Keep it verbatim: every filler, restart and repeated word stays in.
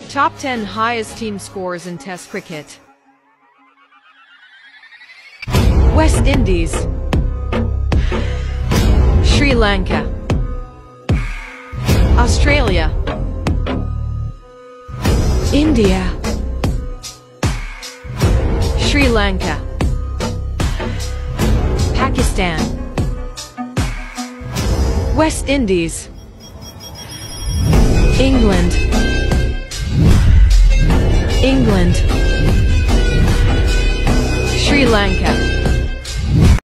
Top ten highest team scores in Test cricket. West Indies, Sri Lanka, Australia, India, Sri Lanka, Pakistan, West Indies, England, England, Sri Lanka,